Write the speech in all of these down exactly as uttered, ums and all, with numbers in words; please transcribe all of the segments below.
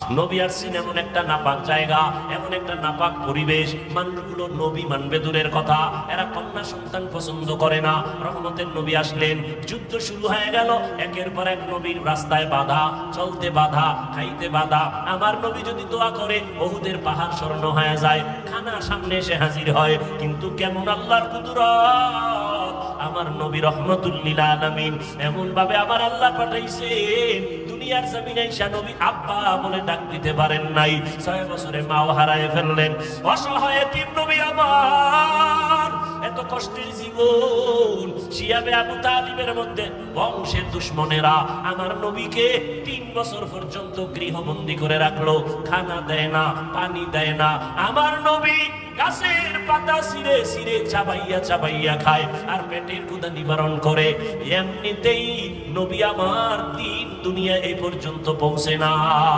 নবী আসছেন এমন একটা নাপাক জায়গা, এমন একটা নাপাক পরিবেশ, মানুষগুলো নবী মানবে দূরের কথা, এরা কন্যা সন্তান পছন্দ করে না। রহমতের নবী আসলেন, যুদ্ধ শুরু হয়ে গেল, একের পর এক নবীর রাস্তায় বাধা, চলতে বাধা, খাইতে বাধা। আমার নবী যদি দোয়া করে ওহুদের পাহাড় স্মরণ হয়ে যায়, খানা সামনে এসে হাজির হয়। কিন্তু কেমন আল্লাহর কুদরত, আমার নবী রহমতুল লিল আলামিন এমন ভাবে আমার আল্লাহ পাঠাইছেন, দুনিয়ার জমিনে ঈসা নবী আব্বা বলে ডাক দিতে পারেন নাই। ছয় বছরে মাও হারায় ফেললেন। অসহায় এতিম নবী আমার, এত কষ্টের জীবন। শিয়াবে আবু তালিবের মধ্যে বংশের দুশ্মনেরা আমার নবীকে তিন বছর পর্যন্ত গৃহবন্দী করে রাখলো, খানা দেয় না, পানি দেয় না। আমার নবী গাছের পাতা ছিঁড়ে ছিঁড়ে চাবাইয়া চাবাইয়া খায় আর পেটের ক্ষুধা নিবারণ করে। এমনিতেই নবী আমার দিন দুনিয়া এই পর্যন্ত পৌঁছে না।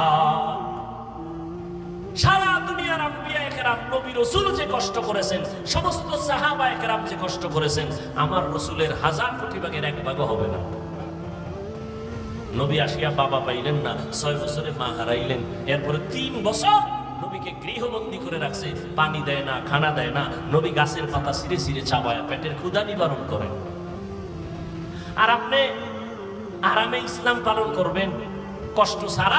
সারা দুনিয়ার আম্বিয়া একরাম নবী রাসূল যে কষ্ট করেছেন, সমস্ত সাহাবা একরাম যে কষ্ট করেছেন, আমার রাসূলের হাজার কোটি ভাগের এক ভাগও হবে না। নবী আসিয়া বাবা পাইলেন না, ছয় বছরে মা হারাইলেন। এরপরে তিন বছর নবীকে গৃহবন্দী করে রাখছে, পানি দেয় না, খানা দেয় না। নবী গাছের পাতা ছিঁড়ে ছিঁড়ে চাবায়া পেটের ক্ষুধা নিবারণ করেন। আর আপনি আরামে ইসলাম পালন করবেন কষ্ট ছাড়া?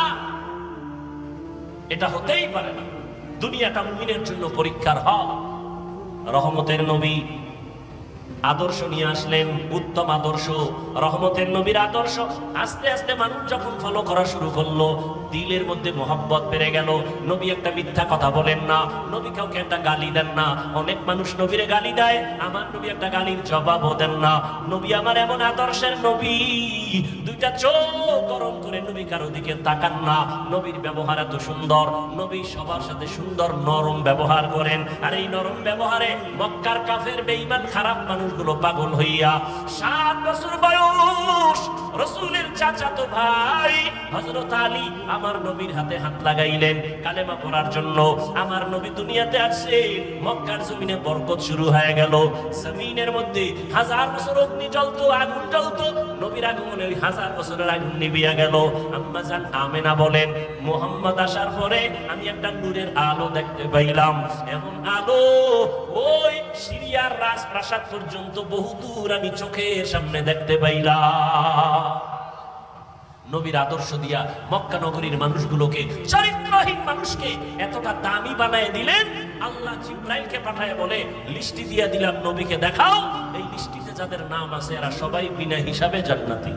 এটা হতেই পারে না। দুনিয়াটা মুমিনের জন্য পরীক্ষার হল। রহমতের নবী আদর্শ নিয়ে আসলেন, উত্তম আদর্শ, রহমতের নবীর আদর্শ। আস্তে আস্তে মানুষ যখন ফলো করা শুরু করলো, দিলের মধ্যে মোহাব্বত বেড়ে গেল। নবী একটা মিথ্যা কথা বলেন না, নবী কাউকে একটা গালি দেন না। অনেক মানুষ নবীরে গালি দেয়, আমার নবী একটা গালির জবাবও দেন না। নবী আমার এমন আদর্শের নবী, দুইটা চোখ গরম করে নবী কারো দিকে তাকান না। নবীর ব্যবহার এত সুন্দর, নবী সবার সাথে সুন্দর নরম ব্যবহার করেন। আর এই নরম ব্যবহারে মক্কার কাফের বেঈমান খারাপ মানুষগুলো পাগল হইয়া, সাত বছর বয়স রাসূলের চাচাতো ভাই হযরত আলী আমার নবীর হাতে হাত লাগাইলেন কালেমা পড়ার জন্য। আমার নবী দুনিয়াতে আসছেন, মক্কার জমিনে বরকত শুরু হয়ে গেল। জমিনের মধ্যে হাজার বছর অগ্নি জ্বলতো, আগুন জ্বলতো, নবীর আগমনে ওই হাজার বছরের আগুন নিভিয়া গেল। আম্মা জান আমেনা বলেন, মুহাম্মদ আসার পরে আমি একটা নূরের আলো দেখতে পাইলাম। এমন আলো ওই সিরিয়ার রাজপ্রাসাদ পর্যন্ত বহুদূর আমি চোখের সামনে দেখতে পাইলাম। নবীর আদর্শ দিয়া মক্কা নগরীর মানুষগুলোকে, চরিত্রহীন মানুষকে এতটা দামি বানায় দিলেন। আল্লাহ জিবরাইলকে পাঠায় বলে, লিস্টি দিয়া দিলাম, নবীকে দেখাও। এই লিস্টিতে যাদের নাম আছে এরা সবাই বিনা হিসাবে জান্নাতি।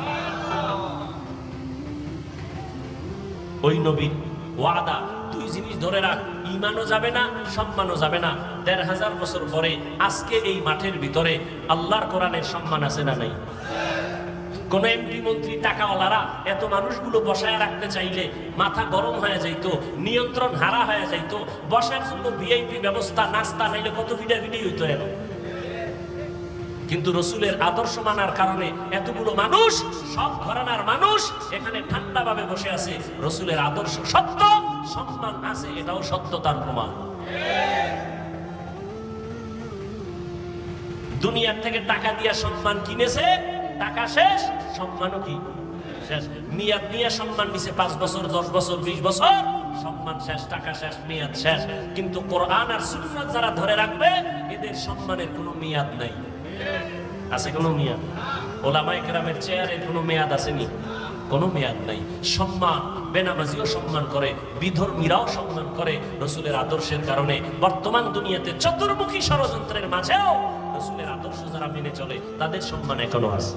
ওই নবীর ওয়াদা, দুই জিনিস ধরে রাখ, ঈমানও যাবে না, সম্মানও যাবে না। দেড় হাজার বছর পরে আজকে এই মাঠের ভিতরে আল্লাহর কোরআনের সম্মান আছে না নাই? কোন এমপি মন্ত্রী টাকাওয়ালারা এত মানুষগুলো বসায় রাখতে চাইলে মাথা গরম হয়ে যাইতো, নিয়ন্ত্রণ হারা হয়ে যাইতো। বসার জন্য ভিআইপি ব্যবস্থা, নাস্তা নাইলে কত ভিড়া ভিড়ি হইতো এর। কিন্তু রসুলের আদর্শ মানার কারণে এতগুলো মানুষ, সব ঘরানার মানুষ এখানে ঠান্ডা ভাবে বসে আছে। রসুলের আদর্শ সত্য, সম্মান আছে, এটাও সত্যতার প্রমাণ। দুনিয়ার থেকে টাকা দিয়া সম্মান কিনেছে, টাকা শেষ, সম্মানও কি শেষ। মেয়াদ নিয়ে সম্মান নিছে পাঁচ বছর, দশ বছর, বিশ বছর, সম্মান শেষ, টাকা শেষ, মেয়াদ শেষ। কিন্তু কোরআন আর সুন্নাত যারা ধরে রাখবে, এদের সম্মানের কোনো মেয়াদ নাই। আছে কোনো মেয়াদ? ওলামায়ে কেরামের চেয়ারের কোনো মেয়াদ আসেনি? কোনো মেয়াদ নাই। সম্মান, বেনামাজিও সম্মান করে, বিধর্মীরাও সম্মান করে রসুলের আদর্শের কারণে। বর্তমান দুনিয়াতে চতুর্মুখী ষড়যন্ত্রের মাঝেও রসুলের আদর্শ যারা মেনে চলে, তাদের সম্মান এখনো আছে।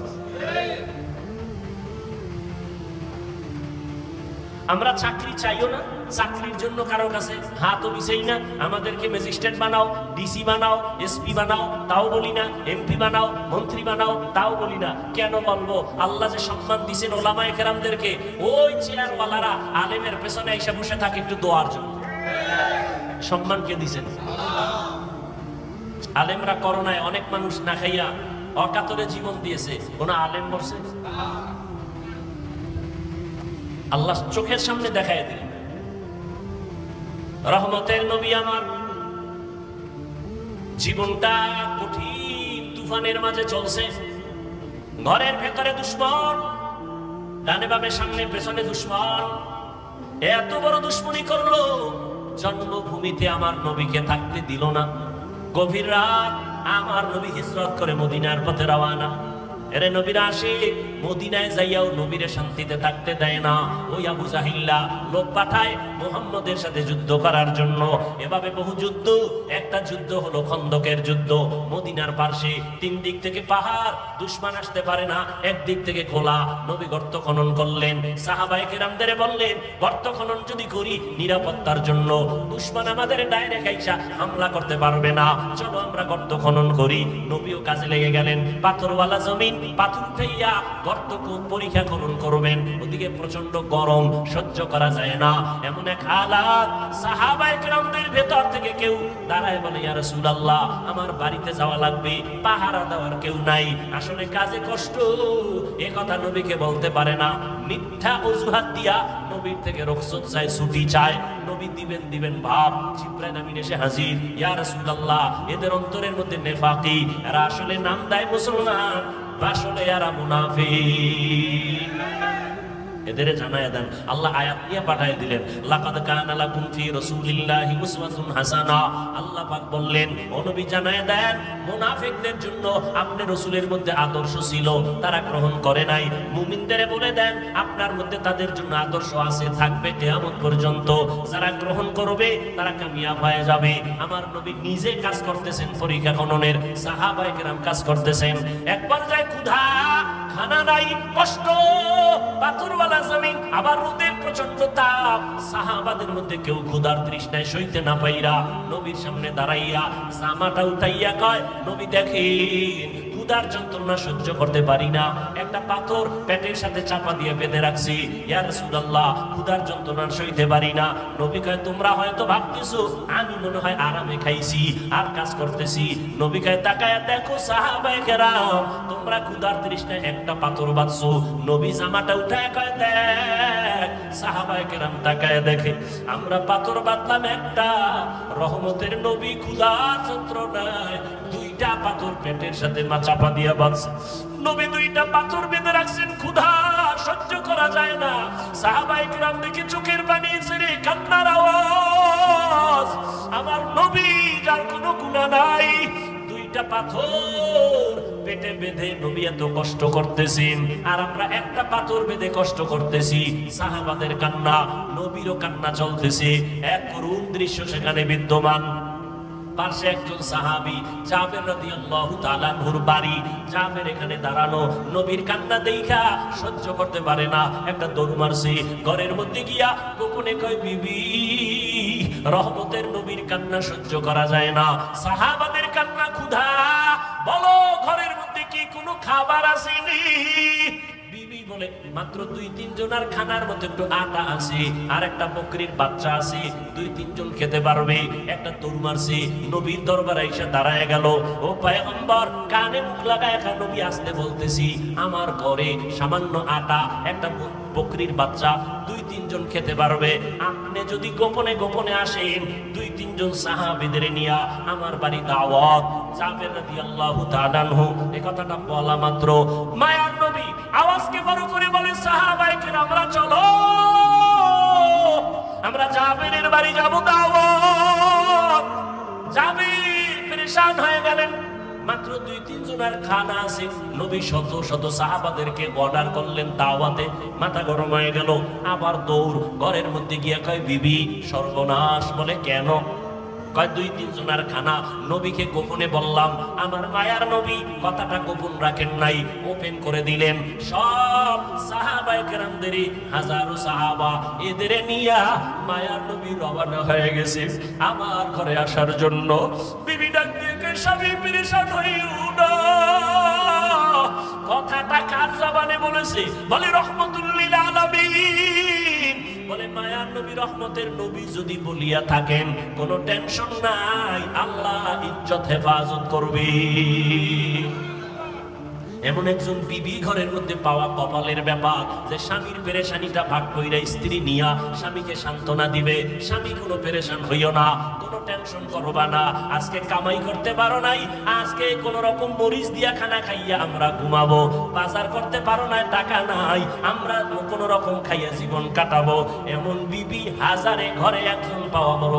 আমরা চাকরি চাইও না, চাকরির জন্য কারোর কাছে হাতও বিছাই না। আমাদেরকে ম্যাজিস্ট্রেট বানাও, ডিসি বানাও, এসপি বানাও, তাও বলি না। এমপি বানাও, মন্ত্রী বানাও, তাও বলি না। কেন বলবো? আল্লাহ যে সম্মান দিয়েছেন ওলামায়ে কেরামদেরকে, ওই চেয়ারওয়ালারা আলেমের পেছনে এসে বসে থাকে একটু দোয়ার জন্য। সম্মান কে দিয়েছেন? আলেমরা করোনায় অনেক মানুষ না খাইয়া অকাতরে জীবন দিয়েছে, কোন আলেম বলছে? আল্লাহ চোখের সামনে দেখায় দিল। রহমতের নবী আমার জীবনটা কঠিন তুফানের মাঝে চলছে। ঘরের ভেতরে দুশ্মন, ডানে বামে সামনে পেছনে দুশ্মন, এত বড় দুশ্মনী করলো, জন্মভূমিতে আমার নবীকে থাকতে দিল না। গভীর রাত আমার নবী হিজরত করে মদিনার পথে রওয়ানা। এরে নবীরা আসে, মদিনায় যাইয়াও নবীরে শান্তিতে থাকতে দেয় না। ওই আবু জাহিল্লা লোক পাঠায় মুহাম্মদের সাথে যুদ্ধ করার জন্য। এভাবে বহু যুদ্ধ, একটা যুদ্ধ হলো খন্দকের যুদ্ধ। মদিনার পাশে তিন দিক থেকে পাহাড়, দুশমন আসতে পারে না, একদিক থেকে খোলা। নবী গর্ত খনন করলেন, সাহাবায়ে কেরামদের বললেন গর্ত খনন যদি করি নিরাপত্তার জন্য, দুশমন আমাদের ডাইরেক্ট আইসা হামলা করতে পারবে না, চলো আমরা গর্ত খনন করি। নবীও কাজে লেগে গেলেন। পাথরওয়ালা জমিন, পাথর উঠাইয়া গর্ত পরীক্ষা খনন করবেন। ওদিকে প্রচন্ড গরম, সহ্য করা যায় না। এমন এক হালাত, সাহাবায়ে কেরামদের ভেতর থেকে কেউ দাঁড়ায় বলে, ইয়া রাসূলুল্লাহ আমার বাড়িতে যাওয়া লাগবে, পাহারা দেওয়ার কেউ নাই, আসলে কাজে কষ্ট। এ কথা নবীকে বলতে পারে না, মিথ্যা অজুহাত দিয়া নবীর থেকে রুখসত চায়, ছুটি চায়। নবী দিবেন দিবেন ভাব। জিবরাইল আমিন এসে হাজির, ইয়া রাসূলুল্লাহ এদের অন্তরের মধ্যে নেফাকি, এরা আসলে নাম দেয় মুসলমান, আসলে এরা মুনাফিক। এদের জানায় দেন। আল্লাহ আয়াত নিয়ে পাঠিয়ে দিলেন, লাকাদ কানা লাকুম ফি রাসূলিল্লাহি উসওয়াতুন হাসানাহ। আল্লাহ পাক বললেন, ও নবী জানায় দেন মুনাফিকদের জন্য আপনার রাসূলের মধ্যে আদর্শ ছিল, তারা গ্রহণ করে নাই। মুমিনদের বলে দেন আপনার মধ্যে তাদের জন্য আদর্শ আছে, থাকবে কিয়ামত পর্যন্ত। যারা গ্রহণ করবে তারা কামিয়াব হয়ে যাবে। আমার নবী নিজে কাজ করতেছেন পরীক্ষা খননের, সাহাবায়ে কেরাম কাজ করতেছেন। একবার যায় ক্ষুধা, খানা নাই, কষ্ট, পাথরওয়ালা জমিন, আবার রোদের প্রচন্ড তাপ। সাহাবাদের মধ্যে কেউ ক্ষুধার তৃষ্ণায় সইতে না পাইরা নবীর সামনে দাঁড়াইয়া জামাটা উঠাইয়া কয়, নবী দেখেন ক্ষুধার যন্ত্রণা সহ্য করতে পারি না, একটা পাথর পেটের সাথে চাপা দিয়ে বেঁধে রাখছি, ইয়া রাসূলুল্লাহ ক্ষুধার যন্ত্রণা সইতে পারি না। নবী কয়, তোমরা হয়তো ভাবতেছো আমি মনে হয় আরামে খাইছি আর কাজ করতেছি। নবী কয়, তাকায়া দেখো সাহাবায়ে কেরাম, তোমরা ক্ষুধার তৃষ্ণায় একটা পাথর বাঁধছো। নবী জামাটা উঠায় কয়, দেখ। সাহাবায়ে কেরাম তাকায়া দেখে, আমরা পাথর বাঁধলাম একটা, রহমতের নবী ক্ষুধার যন্ত্রণায় দুইটা পাথর পেটের সাথে মা চাপা দিয়া বাঁধছে। নবী দুইটা পাথর বেঁধে রাখছেন, ক্ষুধা সহ্য করা যায় না। সাহাবায়ে কেরাম দেখে চোখের পানি ছেড়ে কান্নার আওয়াজ। আমার নবী যার কোনো গুনাহ নাই, দুইটা পাথর পেটে বেঁধে নবী এত কষ্ট করতেছেন, আর আমরা একটা পাথর বেঁধে কষ্ট করতেছি। সাহাবাদের কান্না, নবীরও কান্না চলতেছে। এক করুণ দৃশ্য সেখানে বিদ্যমান। পাশে একজন সাহাবী জাবের রাদিয়াল্লাহু তাআলা আনহুর বাড়ি। জাবের এখানে দাঁড়ানো, নবীর কান্না দেইখা সহ্য করতে পারে না, একটা দৌড় মারছে, ঘরের মধ্যে গিয়া গোপনে কয়, বিবি রহমতের নবীর কান্না সহ্য করা যায় না, সাহাবাদের কান্না, ক্ষুধা, বলো ঘরের মধ্যে কি কোনো খাবার আসেনি? বিবি বলে, মাত্র দুই তিন জনের খানার মধ্যে একটু আটা আছে, আর একটা বকরির বাচ্চা আছে, দুই তিনজন খেতে পারবে। একটা দৌড় মারছে, নবীর দরবারে এসে দাঁড়ায় গেল। ও পয়গম্বর, কানে মুখ লাগায় এখন নবী আসতে বলতেছি, আমার ঘরে সামান্য আটা, একটা বকরির বাচ্চা, দুই তিনজন খেতে পারবে। আপনি যদি গোপনে গোপনে আসেন, দুই তিনজন সাহাবীদের নিয়া আমার বাড়ি দাওয়াত। জাবের রাদিয়াল্লাহু তাআলা আনহু এই কথাটা বলা মাত্র মায়ার নবী আওয়াজকে বড় করে বলে, সাহাবায়ে কেরাম আমরা চলো, আমরা জাবেরের বাড়ি যাব দাওয়াত। জাবের পেরেশান হয়ে গেলেন, মাত্র দুই তিন জনের খানা আছে। নবী শত শত সাহাবাদেরকে অর্ডার করলেন দাওয়াতে, মাথা গরম হয়ে গেল। আবার দৌড়, ঘরের মধ্যে গিয়া কয়, বিবি সর্বনাশ। বলে কেন? কয় দুই তিন জনের খানা, নবীকে গোপনে বললাম। আমার মায়ার নবী কথাটা গোপন রাখেন নাই, ওপেন করে দিলেন। সব সাহাবায়ে কেরামদের, হাজারো সাহাবা, এদের নিয়া মায়ার নবী রওনা হয়ে গেছে আমার ঘরে আসার জন্য। বিবি ডাক দিয়ে কয়, স্বামী পেরেশান হইও না। কথাটা কার জবানে বলেছে? বলে রহমাতুল লিল আলামিন। বলে মায়ার নবী রহমতের নবী যদি বলিয়া থাকেন, কোনো টেনশন নাই, আল্লাহ ইজ্জত হেফাজত করবে। এমন একজন বিবি ঘরের মধ্যে পাওয়া কপালের ব্যাপার যে স্বামীর পেরেশানিটা ভাগ কইরা স্ত্রী নিয়া স্বামীকে সান্ত্বনা দিবে। স্বামী কোনো পেরেশান হইও না, কোনো টেনশন করবা না, আজকে কামাই করতে পারো নাই, আজকে কোন রকম মরিচ দিয়া খানা খাইয়া আমরা ঘুমাবো, বাজার করতে পারো না, টাকা নাই, আমরা কোন রকম খাইয়া জীবন কাটাবো। এমন বিবি হাজারে ঘরে একজন পাওয়া বড়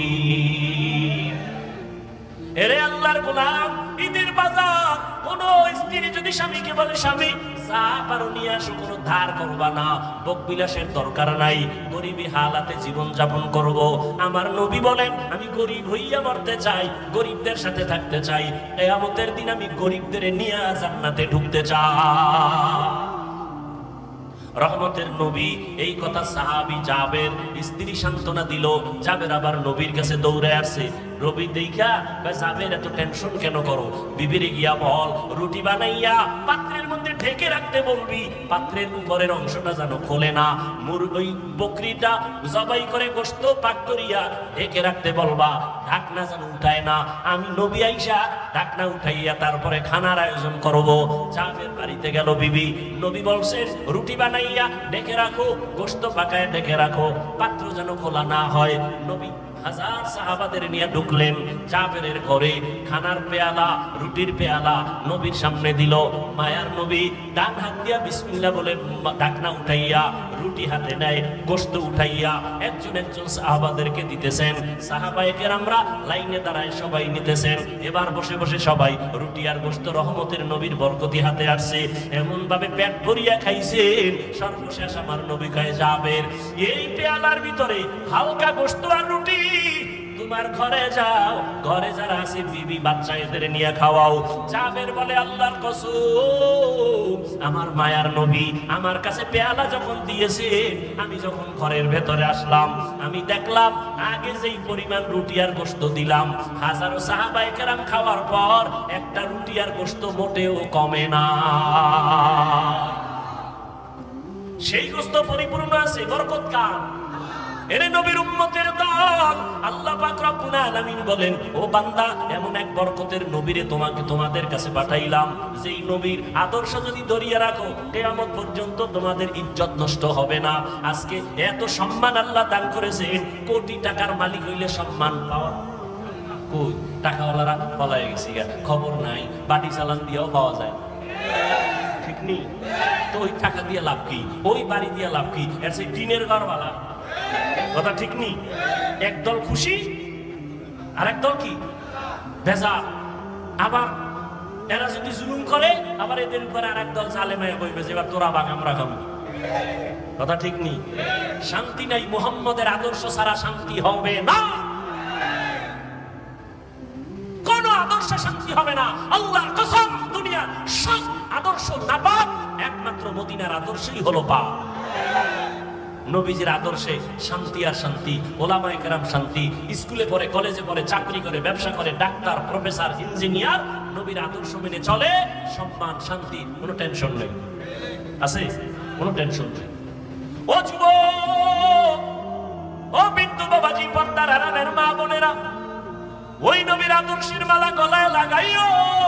কঠিন। এরে আল্লাহর গোলাম, ঈদের বাজার কোন স্ত্রী যদি স্বামীকে বলে স্বামী যা পারো নিয়ে আসো, কোনো ধার করবা না, ভোগ বিলাসের দরকার নাই, গরিবী হালাতে জীবন যাপন করব। আমার নবী বলেন আমি গরিব হইয়া মরতে চাই, গরিবদের সাথে থাকতে চাই, কিয়ামতের দিন আমি গরিবদের নিয়ে জান্নাতে ঢুকতে চাই। রহমতের নবী এই কথা সাহাবী জাবের স্ত্রী সান্ত্বনা দিল। জাবের আবার নবীর কাছে দৌড়ে আসছে। রবি দেখা জাবের এত টেনশন কেন করো? বিবিরে গিয়া বল রুটি বানাইয়া পাত্রের মধ্যে ঢেকে রাখতে বলবি, পাত্রের উপরের অংশটা যেন খোলে না। মুরগি বকরিটা জবাই করে গোশত পাক করিয়া ঢেকে রাখতে বলবা, ঢাকনা যেন উঠায় না। আমি নবী আইসা ঢাকনা উঠাইয়া তারপরে খানার আয়োজন করব। জাবের বাড়িতে গেল বিবি, নবী বলছেন রুটি বানাইয়া ঢেকে রাখো, গোশত পাকায় ঢেকে রাখো, পাত্র যেন খোলা না হয়। নবী হাজার সাহাবাদের নিয়ে ঢুকলেন জাবেরের ঘরে। খানার পেয়ালা, রুটির পেয়ালা নবীর সামনে দিল। মায়ার নবী ডান হাত দিয়া বিসমিল্লাহ বলে ঢাকনা উঠাইয়া রুটি হাতে নেয়, গোশত উঠাইয়া একজন একজন সাহাবাদেরকে দিতেছেন। সাহাবায়ে কেরামরা লাইনে দাঁড়ায় সবাই নিতেছেন। এবার বসে বসে সবাই রুটি আর গোশত রহমতের নবীর বরকতি হাতে আসছে, এমন ভাবে পেট ভরিয়া খাইছেন। সর্বশেষ আমার নবী কয় জাবের এই পেয়ালার ভিতরে হালকা গোশত আর রুটি, তোমার ঘরে যাও, ঘরে যারা আছে বিবি বাচ্চা এদের নিয়ে খাওয়াও। জাবের বলে আল্লাহর কসম, আমার মায়ার নবী আমার কাছে পেয়ালা যখন দিয়েছে, আমি যখন ঘরের ভেতরে আসলাম, আমি দেখলাম আগে যেই পরিমাণ রুটি আর গোশত দিলাম, হাজারো সাহাবায়ে কেরাম খাওয়ার পর একটা রুটি আর গোশত মোটেও কমে না। সেই গোশত পরিপূর্ণ আছে, বরকত কার? এরে নবীর উম্মতের দল, আল্লাহ পাক রব্বুল আলামিন বলেন ও বান্দা, এমন এক বরকতের নবীরে তোমাকে তোমাদের কাছে পাঠাইলাম, যেই নবীর আদর্শ যদি ধরিয়ে রাখো কিয়ামত পর্যন্ত তোমাদের ইজ্জত নষ্ট হবে না। আজকে এত সম্মান আল্লাহ দান করেছেন, কোটি টাকার মালিক হইলে সম্মান পাওয়া কই? টাকাওয়ালারা পলায় গেছে, খবর নাই, বাটি চালান দিয়েও পাওয়া যায়, ঠিক নেই তো? ওই টাকা দিয়ে লাভ কি? ওই বাড়ি দিয়ে লাভ কি? এর সেই টিনের ঘরওয়ালা, কথা ঠিক নেই? একদল খুশি আর একদল কি ভেজা। আবার এরা যদি জুলুম করে, আবার এদের উপরে আর একদল জালেমায় বইবে যে এবার তোরা বাঘ আমরা খাবো, কথা ঠিক নেই? শান্তি নাই, মুহাম্মদের আদর্শ ছাড়া শান্তি হবে না, কোন আদর্শ শান্তি হবে না। আল্লাহর কসম, দুনিয়ার সব আদর্শ নাপাক, একমাত্র মদিনার আদর্শই হলো পাক। নবীজির আদর্শে শান্তি আর শান্তি, ওলামায়ে কেরাম শান্তি, স্কুলে পড়ে, কলেজে পড়ে, চাকরি করে, ব্যবসা করে, ডাক্তার, প্রফেসর, ইঞ্জিনিয়ার, নবীর আদর্শ মেনে চলে, সম্মান, শান্তি, কোনো টেনশন নেই। আছে? কোনো টেনশন নেই। ও যুবক, ও বিন্দু বাবাজি, পর্দার আড়ালের মা বোনেরা, ওই নবীর আদর্শের মালা গলায় লাগাইও।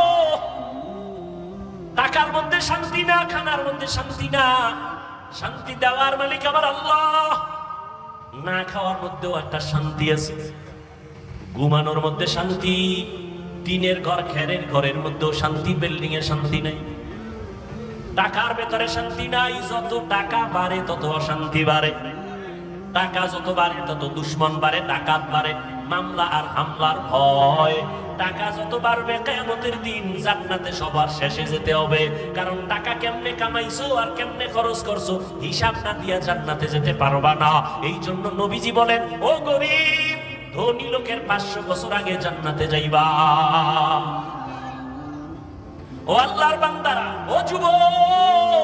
টাকার মধ্যে শান্তি না, খানার মধ্যে শান্তি না, শান্তি দেওয়ার মালিক আমার আল্লাহ। না খাওয়ার মধ্যেও একটা শান্তি আছে, ঘুমানোর মধ্যে শান্তি, টিনের ঘর, খেরের ঘরের মধ্যেও শান্তি, বিল্ডিং এর শান্তি নাই। টাকার ভেতরে শান্তি নাই, যত টাকা বাড়ে তত অশান্তি বাড়ে, টাকা যত বাড়ে তত দুশ্মন বাড়ে, ডাকাত বাড়ে, মামলা আর হামলার ভয়। টাকা যত বাড়বে কিয়ামতের দিন জান্নাতে সবার শেষে যেতে হবে, কারণ টাকা কেমনে কামাইছো আর কেমনে খরচ করছো হিসাব না দিয়া জান্নাতে যেতে পারবা না। এই জন্য নবীজি বলেন, ও গরিব, ধনী লোকের পাঁচশো বছর আগে জান্নাতে যাইবা। ও আল্লাহর বান্দারা, ও যুবক,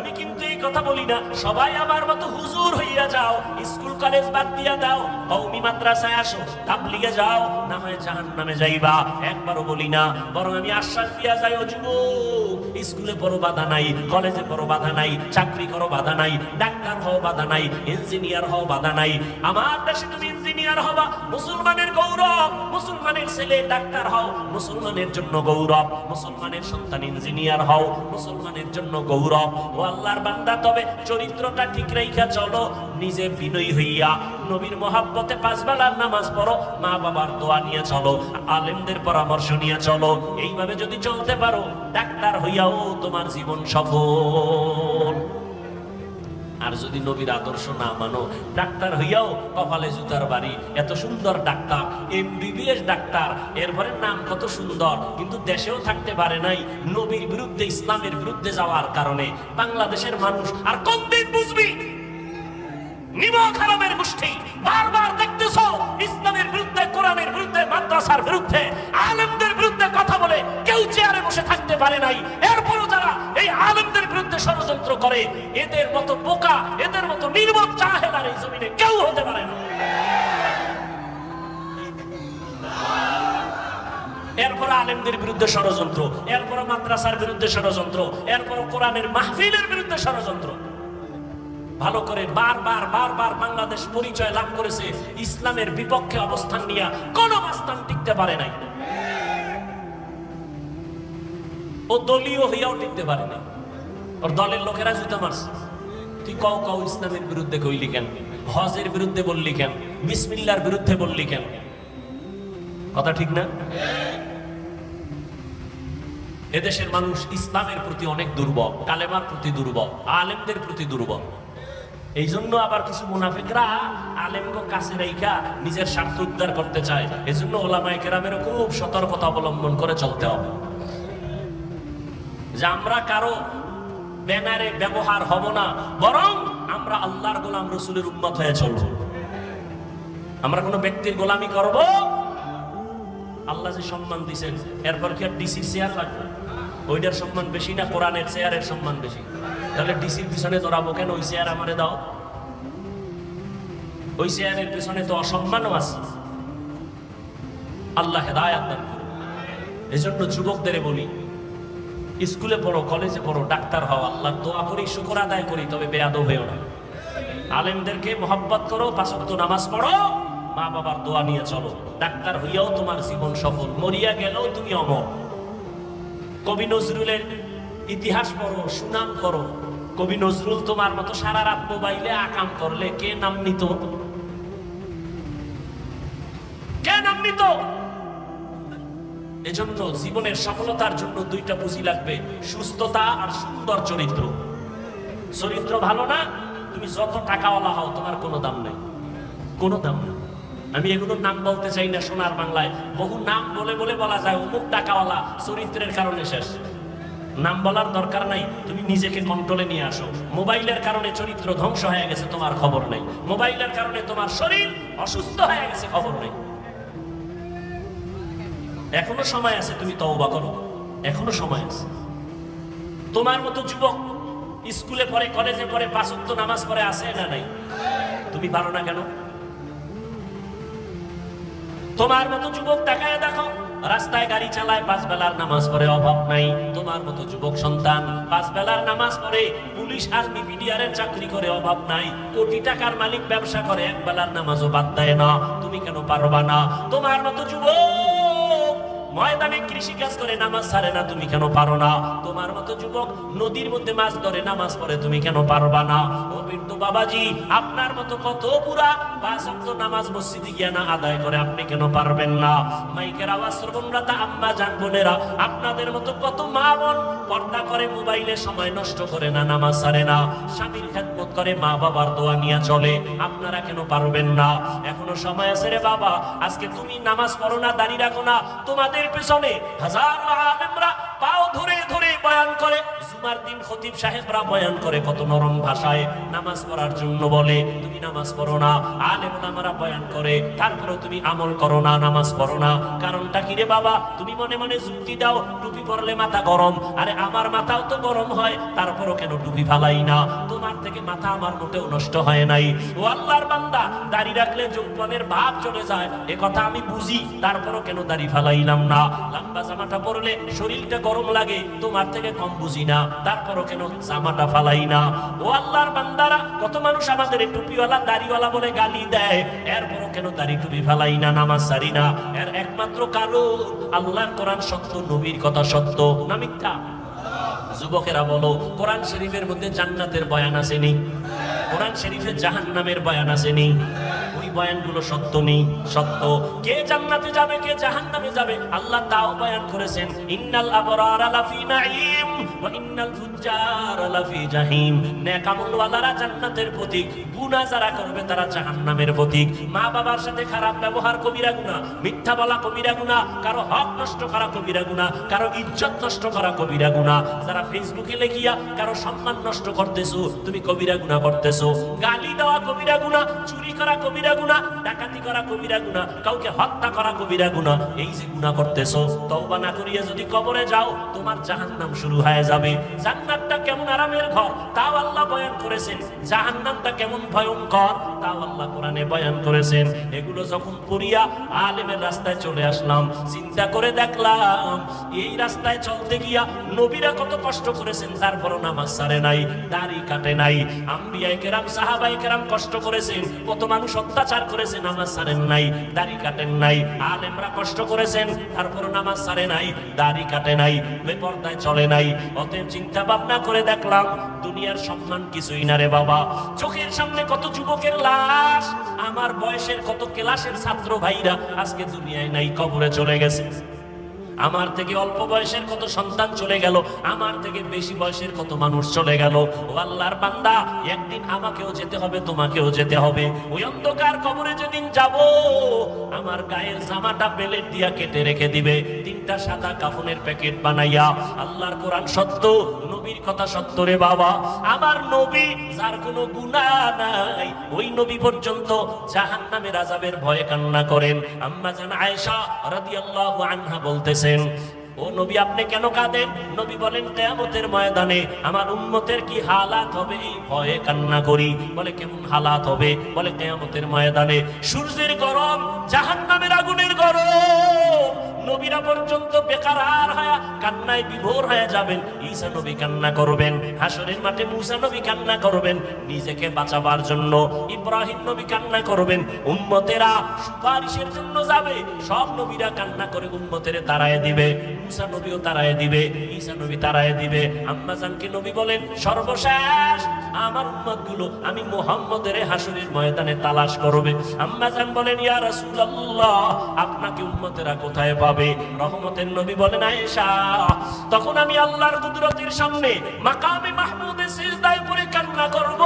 আমি কিন্তু এই কথা বলি না সবাই আমার মতো হুজুর হইয়া যাও, স্কুল কলেজ বাদ দিয়া দাও, কওমি মাদ্রাসায় আসো, তাবলিগে যাও, না হয় জাহান্নামে যাইবা। একবারও বলি না, বরং আমি আশ্বাস দিয়া যাই, ও যুবক, স্কুলে পড়ো বাধা নাই, কলেজে পড়ো বাধা নাই, চাকরি করো বাধা নাই, ডাক্তার হও বাধা নাই, ইঞ্জিনিয়ার হও বাধা নাই। আমার দেশে তুমি ইঞ্জিনিয়ার হবা, মুসলমানের গৌরব। মুসলমানের ছেলে ডাক্তার হও, মুসলমানের জন্য গৌরব। মুসলমানের সন্তান ইঞ্জিনিয়ার হও, মুসলমানের জন্য গৌরব। ও আল্লাহর বান্দা, তবে চরিত্রটা ঠিক রাইখা চলো, নিজে বিনয়ী হইয়া নবীর মহাব্বতে পাঁচ বেলার নামাজ পড়ো, মা বাবার দোয়া নিয়ে চলো, আলেমদের পরামর্শ নিয়ে চলো। এইভাবে যদি চলতে পারো, ডাক্তার হইয়াও তোমার জীবন সফল। আর যদি নবীর আদর্শ না মানো, ডাক্তার হইয়াও কপালে জুতার বাড়ি। এত সুন্দর ডাক্তার, এমবিবিএস ডাক্তার, এরপরে নাম কত সুন্দর, কিন্তু দেশেও থাকতে পারে নাই নবীর বিরুদ্ধে, ইসলামের বিরুদ্ধে যাওয়ার কারণে। বাংলাদেশের মানুষ আর কোন দিন বুঝবি? নিমক হারামের গোষ্ঠী বারবার দেখতেছ ইসলামের বিরুদ্ধে, কোরআনের বিরুদ্ধে, মাদ্রাসার বিরুদ্ধে, আলেমদের বিরুদ্ধে কথা বলে কেউ চেয়ারে বসে থাকতে পারে নাই। এরপরও যারা এই আলেমদের বিরুদ্ধে ষড়যন্ত্র করে, এদের মতো বোকা, এদের মতো নির্মম জাহেল আর এই জমিনে কেউ হতে পারে না। এরপর আলেমদের বিরুদ্ধে ষড়যন্ত্র, এরপর মাদ্রাসার বিরুদ্ধে ষড়যন্ত্র, এরপর কোরআনের মাহফিলের বিরুদ্ধে ষড়যন্ত্র। ভালো করে বারবার বারবার বাংলাদেশ পরিচয় লাভ করেছে ইসলামের বিপক্ষে অবস্থান নিয়ে, কোন অবস্থান টিকতে পারে নাই। ও দলীয় হইয়াও টিকতে পারে নাই, ওর দলের লোকেরা জুতা মারছে। তুই কও কও ইসলামের বিরুদ্ধে কইলি কেন? হজের বিরুদ্ধে বললি কেন? বিসমিল্লাহর বিরুদ্ধে বললি কেন? কথা ঠিক না? এদেশের মানুষ ইসলামের প্রতি অনেক দুর্বল, কালেমার প্রতি দুর্বল, আলেমদের প্রতি দুর্বল। এই জন্য আবার কিছু মুনাফিকরা আলেমকে কাছে রাইখা নিজের স্বার্থ উদ্ধার করতে চায়। এই জন্য ওলামায়ে কেরামেরও খুব সতর্কতা অবলম্বন করে চলতে হবে, যে আমরা কারো ব্যানারে ব্যবহার হব না, বরং আমরা আল্লাহর গোলাম, রসুলের উম্মত হয়ে চলব। আমরা কোনো ব্যক্তির গোলামি করব? আল্লাহ যে সম্মান দিয়েছেন, এরপর কি আর ডিসির চেয়ার লাগবে? ওইটার সম্মান বেশি না কোরআনের চেয়ারের সম্মান বেশি? তাহলে ডিসির পিছনে দৌড়াবো কেন? ওই চেয়ার আমারে দাও। ওই চেয়ারের পিছনে তো অসম্মানও আছে। আল্লাহ হেদায়েত দান করুন। এজন্য যুবকদের বলি, স্কুলে পড়ো, কলেজে পড়ো, ডাক্তার হও, আল্লাহর দোয়া করি, শুকর আদায় করি, তবে বেয়াদব হইও না। আলেমদেরকে মোহাব্বত করো, পাঁচ ওয়াক্ত নামাজ পড়ো, মা বাবার দোয়া নিয়ে চলো। ডাক্তার হইয়াও তোমার জীবন সফল, মরিয়া গেলেও তুমি অমর। কবি নজরুলের ইতিহাস পড়ো, সুনাম করো। কবি নজরুল তোমার মতো সারা রাত মোবাইলে আকাম করলে কে নাম নিত? কে নাম নিত? এজন্য জীবনের সফলতার জন্য দুইটা পুঁজি লাগবে, সুস্থতা আর সুন্দর চরিত্র। চরিত্র ভালো না, তুমি যত টাকাওয়ালা হও তোমার কোনো দাম নেই, কোনো দাম নেই। আমি এগুলোর নাম বলতে চাই না। সোনার বাংলায় বহু নাম বলে বলে বলা যায় অমুক টাকাওয়ালা, চরিত্রের কারণে শেষ। নাম বলার দরকার নাই, তুমি নিজেকে কন্ট্রোলে নিয়ে আসো। মোবাইলের কারণে চরিত্র ধ্বংস হয়ে গেছে, তোমার খবর নেই। মোবাইলের কারণে তোমার শরীর অসুস্থ হয়ে গেছে, খবর নেই। এখনো সময় আছে, তুমি তওবা করো, এখনো সময় আছে। তোমার মতো যুবক স্কুলে পড়ে, কলেজে পড়ে, পাঁচ ওয়াক্ত নামাজ পড়ে, আছে না নাই? তুমি পারো না কেন? তোমার মতো যুবক তাকায় দেখো, রাস্তায় গাড়ি চালায়, পাঁচ বেলার নামাজ পড়ে, অভাব নাই। তোমার মতো যুবক সন্তান পাঁচ বেলার নামাজ পড়ে, পুলিশ আর্মি বিডিআরের চাকরি করে, অভাব নাই। কোটি টাকার মালিক, ব্যবসা করে, এক বেলার নামাজও বাদ দেয় না। তুমি কেন পারবা না? তোমার মতো যুবক ময়দানে কৃষি কাজ করে, নামাজ ছাড়ে না, তুমি কেন পারো না? তোমার মতো যুবক নদীর মধ্যে মাছ ধরে, নামাজ পড়ে, তুমি কেন পারবা না? ও বৃদ্ধ বাবাজি, আপনার মতো কত বুড়া পাঁচ ওয়াক্ত নামাজ মসজিদে গিয়া না আদায় করে, আপনি কেন পারবেন না? মাইকের আওয়াজ শ্রবণরতা আম্মা জান বোনেরা, আপনাদের মতো কত মা বোন পর্দা করে, মোবাইলে সময় নষ্ট করে না, নামাজ ছাড়ে না, স্বামীর খেদমত করে, মা বাবার দোয়া নিয়ে চলে, আপনারা কেন পারবেন না? এখনো সময় আছে রে বাবা। আজকে তুমি নামাজ পড়ো না, দাঁড়িয়ে রাখো না, তোমাদের পেছনে হাজারো আলেমরা পাও ধরে ধরে বয়ান করে, জুমার দিন খতিব সাহেবরা বয়ান করে কত নরম ভাষায়, নামাজ পড়ার জন্য বলে, তুমি নামাজ পড়ো না। আলেম ওলামারা বয়ান করে, তারপরেও তুমি আমল করো না, নামাজ পড়ো না। কারণটা কি রে বাবা? তুমি মনে মনে যুক্তি দাও, টুপি পরলে মাথা গরম। আরে আমার মাথাও তো গরম হয়, তারপরও কেন টুপি ফালাই না? তোমার থেকে মাথা আমার মোটেও নষ্ট হয় নাই। ও আল্লাহর বান্দা, দাড়ি রাখলে যৌবনের ভাব চলে যায়, এ কথা আমি বুঝি, তারপরও কেন দাড়ি ফালাইলাম না? লম্বা জামাটা পরলে শরীরটা গরম লাগে, তোমার থেকে কম বুঝি না, তারপরও কেন জামাটা ফালাই না? ও আল্লাহর বান্দারা, কত মানুষ আমাদের টুপিওয়ালা দাড়িওয়ালা বলে গালি দেয়, এরপরও কেন দাড়ি টুপি ফালাই না, নামাজ সারি না? এর একমাত্র কারণ আল্লাহর কোরআন সত্য, নবীর কথা সত্য না মিথ্যা? যুবকেরা বলো, কোরআন শরীফের মধ্যে জান্নাতের বয়ান আসেনি? কোরআন শরীফে জাহান্নামের বয়ান আসেনি? ওই বয়ানগুলো সত্য নেই? সত্য। কে জান্নাতে যাবে, কে জাহান্নামে যাবে, আল্লাহ তাও বয়ান করেছেন। ইন্নাল আবরারা লাফি নাঈম ওয়া ইন্নাল ফুজ্জারা লাফি জাহিম। নেক আমলওয়ালারা জান্নাতের প্রতীক, গুনাহ যারা করবে তারা জাহান্নামের প্রতীক। মা বাবার সাথে খারাপ ব্যবহার কবিরা গুনাহ, মিথ্যা বলা কবিরা গুনাহ, কারো হক নষ্ট করা কবিরা গুনাহ, কারো ইজ্জত নষ্ট করা কবিরা গুনাহ। যারা ফেসবুকে লেখিয়া কারো সম্মান নষ্ট করতেছো, তুমি কবিরা গুনাহ করতেছো। গালি দেওয়া কবিরা গুনাহ, চুরি করা কবিরা গুনাহ, ডাকাতি করা কবিরা গুনাহ, কাউকে হত্যা করা কবিরা গুনাহ। এই যে গুনাহ করতেছো, তওবা না করিয়া যদি কবরে যাও, তোমার জাহান্নাম শুরু হয়ে যাবে। জান্নাতটা কেমন আরামের ঘর, তাও আল্লাহ বয়ান করেছেন। জাহান্নামটা কেমন ভয়ঙ্কর, তাও আল্লাহ কোরআনে বয়ান করেছেন। এগুলো যখন পড়িয়া আলেমের রাস্তায় চলে আসলাম, চিন্তা করে দেখলাম এই রাস্তায় চলতে গিয়া নবীরা কত কষ্ট করেছেন, তারপরও নামাজ ছাড়ে নাই, দাড়ি কাটে নাই। আম্বিয়ায়ে কেরাম, সাহাবায়ে কেরাম কষ্ট করেছেন, কত মানুষ অত্যাচার করেছে, নামাজ ছাড়েন নাই, দাড়ি কাটেন নাই। আলেমরা কষ্ট করেছেন, তারপরও নামাজ ছাড়ে নাই, দাড়ি কাটে নাই, বেপরদায় চলে নাই। অতএব চিন্তা ভাবনা করে দেখলাম দুনিয়ার সম্মান কিছুই না রে বাবা। চোখের সামনে কত যুবকের লাশ, আমার বয়সের কত ক্লাসের ছাত্র ভাইরা আজকে দুনিয়ায় নাই, কবরে চলে গেছে। আমার থেকে অল্প বয়সের কত সন্তান চলে গেল, আমার থেকে বেশি বয়সের কত মানুষ চলে গেল। ও আল্লাহর বান্দা, একদিন আমাকেও যেতে হবে, তোমাকেও যেতে হবে। ওই অন্ধকার কবরে যেদিন যাব, আমার গায়ের জামাটা বেলেট দিয়া কেটে রেখে দিবে, তিনটা সাদা কাফনের প্যাকেট বানাইয়া। আল্লাহর কোরআন সত্য, নবীর কথা সত্য রে বাবা। আমার নবী, যার কোনো গুনাহ নাই, ওই নবী পর্যন্ত জাহান্নামের আযাবের ভয়ে কান্না করেন। আম্মা জান আয়েশা রাদিয়াল্লাহু আনহা বলতেছেন, ও নবী আপনি কেন কাঁদেন? নবী বলেন, কিয়ামতের ময়দানে আমার উম্মতের কি হালাত হবে, এই ভয়ে কান্না করি। বলে কেমন হালাত হবে? বলে কিয়ামতের ময়দানে সূর্যের গরম, জাহান্নামের আগুনের গরম, নবীরা পর্যন্ত বেকারার হয়ে কান্নায় বিভোর হয়ে যাবেন। ঈসা নবী কান্না করবেন, হাসরের মাঠে মুসা নবী কান্না করবেন নিজেকে বাঁচাবার জন্য, ইব্রাহিম নবী কান্না করবেন, উম্মতেরা সুপারিশের জন্য যাবে। সব নবীরা কান্না করে উম্মতের তাড়ায় দিবে, মুসা নবীও তাড়ায় দিবে, ঈসা নবী তাড়ায় দিবে। আম্মা জানকে নবী বলেন, সর্বশেষ আমার উম্মতগুলো আমি মুহাম্মদের হাসরের ময়দানে তালাশ করবে। আম্মা জান বলেন, ইয়া রাসূলুল্লাহ আপনাকে উম্মতেরা কোথায় পাবে? রহমতের নবী বলেন, আয়েশা তখন আমি আল্লাহর কুদরতের সামনে মাকামে মাহমুদে সিজদায় পড়ে কান্না করব।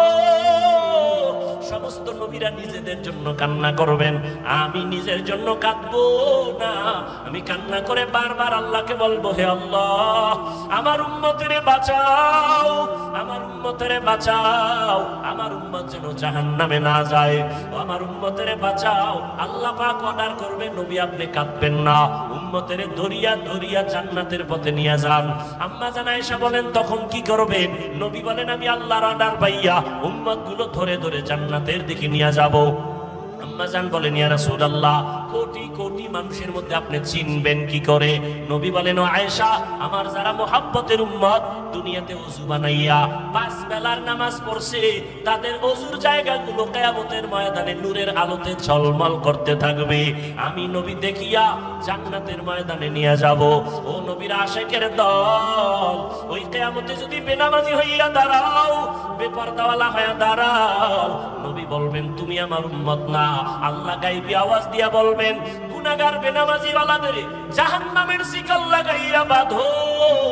সমস্ত নবীরা নিজেদের জন্য কান্না করবেন, আমি নিজের জন্য কাঁদবো না। আমি কান্না করে বারবার আল্লাহকে বলবো, হে আল্লাহ আমার উম্মতেরে বাঁচাও, আমার উম্মতেরে বাঁচাও, আমার উম্মত যেন জাহান্নামে না যায়, আমার উম্মতেরে বাঁচাও। আল্লাহ পাক অর্ডার করবে, নবী আপনি কাঁদবেন না, উম্মতেরে দরিয়া দরিয়া জান্নাতের পথে নিয়ে যান। আম্মা জান আয়েশা বলেন, তখন কি করবেন? নবী বলেন, আমি আল্লাহর অর্ডার পাইয়া উম্মতগুলো ধরে ধরে জান্নাতের দিকে নিয়ে যাব। আম্মা জান বলেন, ইয়া রাসূলুল্লাহ কোটি কোটি মানুষের মধ্যে আপনি চিনবেন কি করে? নবী বলেন, ও আয়েশা আমার যারা মুহাব্বতের উম্মত, দুনিয়াতে ওযু বানাইয়া পাঁচ বেলার নামাজ পড়ছে, তাদের ওযুর জায়গাগুলো কিয়ামতের ময়দানে নূরের আলোতে ঝলমল করতে থাকবে। আমি নবী দেখিয়া জান্নাতের ময়দানে নিয়ে যাব। ও নবীর আশিকের দল, ওই কিয়ামতে যদি বেনামাজি হইয়া দাঁড়াও, বেপরদাওয়ালা হইয়া দাঁড়াও, নবী বলবেন তুমি আমার উম্মত না। আল্লাহ গায়বী আওয়াজ দিয়া বলবেন, গুনাহগার বেনামাজি ওয়ালাদের জাহান্নামের শিকল লাগাইয়া বাঁধো,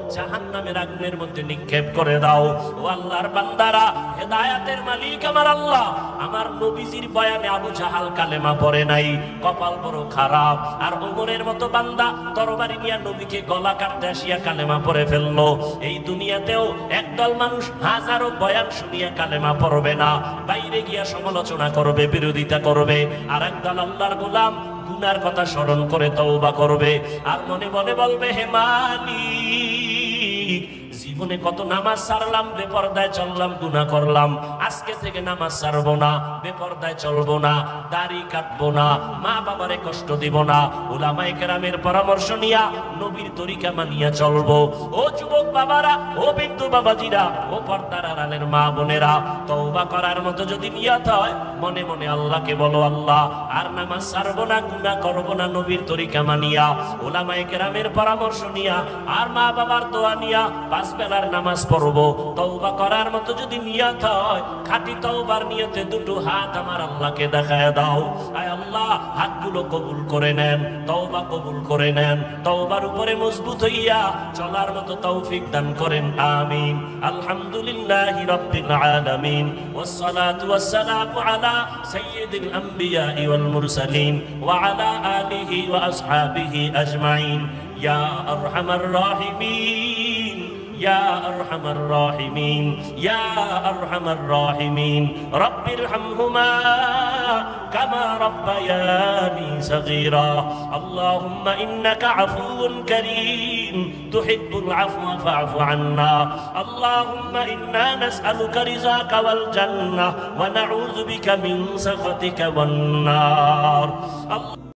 জাহান্নামের আগুনের মধ্যে নিক্ষেপ করে দাও। ও আল্লাহর বান্দারা, হেদায়েতের মালিক আমার আল্লাহ, আমার নবীজির বয়ানে আবু জাহাল কালেমা পড়ে নাই, কপাল বড় খারাপ। আর ওমরের মতো বান্দা তরবারি নিয়ে নবীকে গলা কাটতে আসিয়া কালেমা পড়ে ফেললো। এই দুনিয়াতেও একদল মানুষ হাজারো বয়ান শুনিয়া কালেমা পড়বে না, বাইরে গিয়া সমালোচনা করবে, বিরোধিতা করবে। আর একদল আল্লাহর গোলাম গুনার কথা স্মরণ করে তওবা করবে, আর মনে মনে বলবে, হে মালিক, জীবনে কত নামাজ ছাড়লাম, বেপরদায় চললাম, গুনাহ করলাম, আজকে থেকে নামাজ ছাড়বো না, বেপরদায় চলবো না, দাড়ি কাটবো না, মা বাবারে কষ্ট দিব না, উলামায়ে কেরামের পরামর্শ নিয়া নবীর তরিকা মানিয়া চলবো। ও যুবক বাবারা, ও বৃদ্ধ বাবাজিরা, ও পর্দার আড়ালের মা বোনেরা, তওবা করার মতো যদি নিয়ত হয়, মনে মনে আল্লাহকে বলো, আল্লাহ আর নামাজ ছাড়বো না, গুনাহ করবো না, নবীর তরিকা মানিয়া, উলামায়ে কেরামের পরামর্শ নিয়া, আর মা বাবার দোয়া নিয়া পাঁচ বেলার নামাজ পড়বো। তওবা করার মতো যদি নিয়ত হয়, খাঁটি তওবার নিয়তে দুটো হাত আমার আল্লাহকে দেখায় দাও। আয় আল্লাহ, হাতগুলো কবুল করে নেন, তওবা কবুল করে নেন, তওবার উপরে মজবুত হইয়া চলার মতো তৌফিক দান করেন, আমিন। আলহামদুলিল্লাহি রাব্বিল আলামিন, ওয়াসসালাতু ওয়াসসালামু আলা সাইয়্যিদিল আম্বিয়া ওয়াল মুরসালিন ওয়া আলা আলিহি ওয়া আসহাবিহি আজমাইন। ইয়া আরহামার রাহিমিন, ইয়া আরহামার রাহিমিন, ইয়া আরহামার রাহিমিন, রব্বিরহামহুমা কামা রাব্বায়ানি সগীরা। আল্লাহুম্মা ইন্নাকা আফুউন কারীম তুহিব্বুল আফওয়া ফা'ফু আন্না। আল্লাহুম্মা ইন্না নাসআলুকা রিযাকা ওয়াল জান্নাহ ওয়া নাউযু বিকা মিন সাখাতিকা ওয়ান নার।